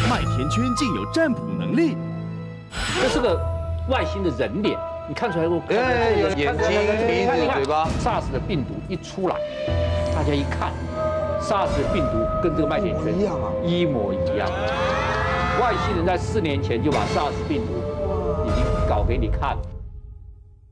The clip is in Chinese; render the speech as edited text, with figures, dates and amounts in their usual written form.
麦田圈竟有占卜能力。 这是个外星的人脸，你看出来过？ 眼睛、鼻子、嘴巴。 SARS 的病毒一出来，大家一看，SARS 的病毒跟这个麦田圈一样啊， 一模一样。外星人在4年前就把SARS 病毒已经搞给你看。